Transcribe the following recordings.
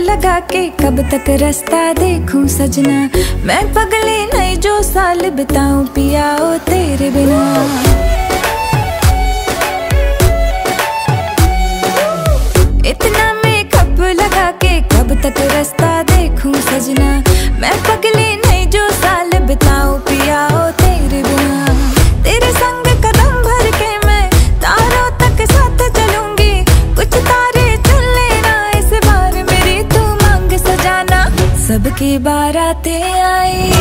लगा के कब तक रास्ता देखूं सजना। मैं पगली नहीं जो साल बिताऊं पिया ओ तेरे बिना। इतना मेकअप लगा के कब तक रास्ता देखूं सजना। मैं पगली नहीं जो साल बिताऊं पिया ओ तेरे बिना। तेरे संग कदम भर के मैं तारों तक साथ चलूंगी। कुछ तारे चुन लेना इस बार मेरी तू मांग सजाना। सबकी बारातें आई,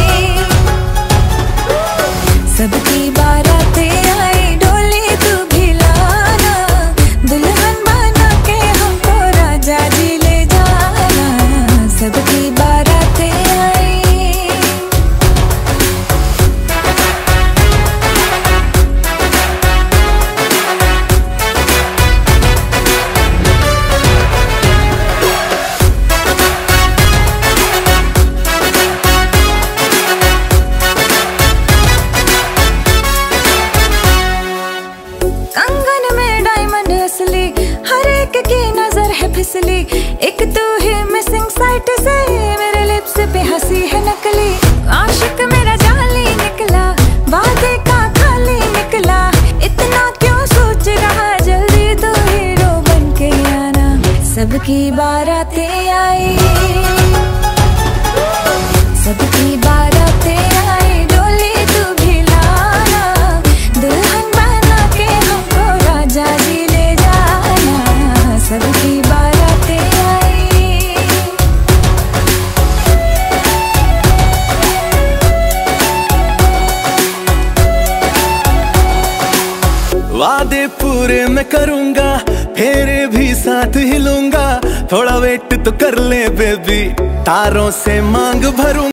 सबकी बारातें आई, डोली तू भी लाना। दुल्हन बना के हमको राजा जी ले जाना। सबकी बारातें आई। कंगन में डायमंड असली, हर एक की नजर है फिसली। एक तू ही मिसिंग साइट से मेरे लिप्स पे हंसी है नकली। आशिक मेरा जाली निकला, वादे का खाली निकला। इतना क्यों सोच रहा, जल्दी तो हीरो बन के आना। सबकी बारातें आई, सबकी बारातें आई, डोली तू भी लाना। दुल्हन बना के हमको राजा जी ले जाना। सबकी बारातें आई। वादे पूरे मैं करूंगा, फेरे भी साथ हिलूंगा। थोड़ा वेट तो कर ले बेबी, तारों से मांग भरूंगा।